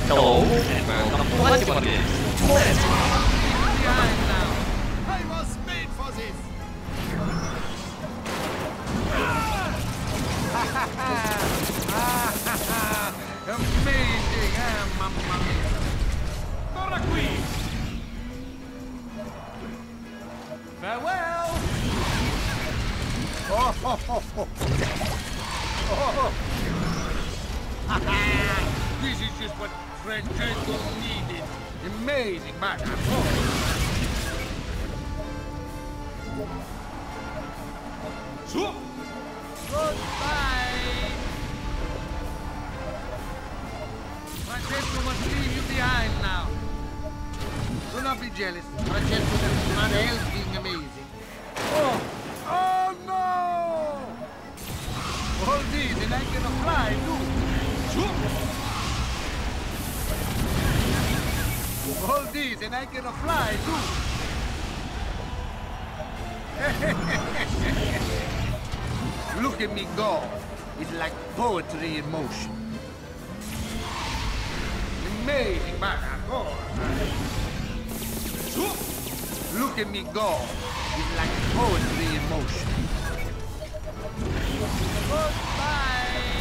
Hello, and welcome to Latimer Games. Let's Behind now. I was made for this. Amazing, mamma mia. Torna qui. Farewell. This is just what Francesco needed. Amazing, man. Goodbye. Francesco must leave you behind now. Do not be jealous. Francesco does not else being amazing. Oh no! Hold this and I can fly too. Hold this and I can fly too. Look at me go. It's like poetry in motion. Amazing, man. Look at me go. It's like poetry in motion. Goodbye.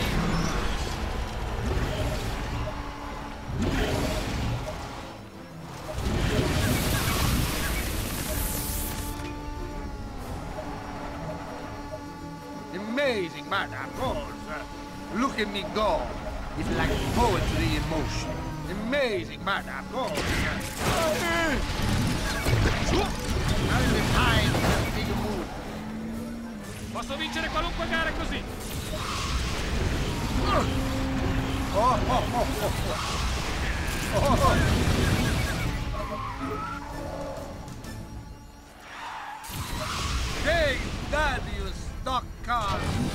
Amazing, man, of course. Look at me go. It's like poetry in motion. Amazing, man, of course. Now is the time to make a move. Posso vincere qualunque gara così. Hey, Dad, you stock car.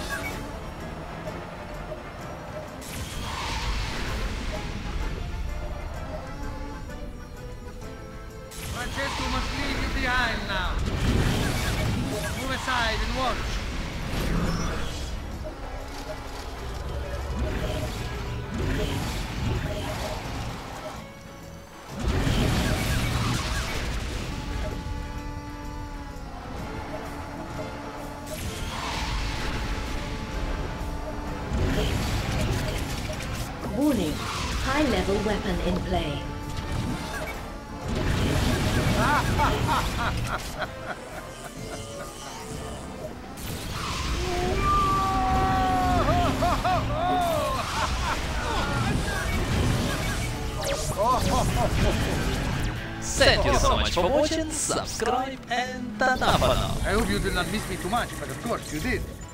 Francesco must leave you behind now. Move aside and watch. Warning, high-level weapon in play. Thank you so much for watching, subscribe and ta-ta for now. I hope you did not miss me too much, but of course you did.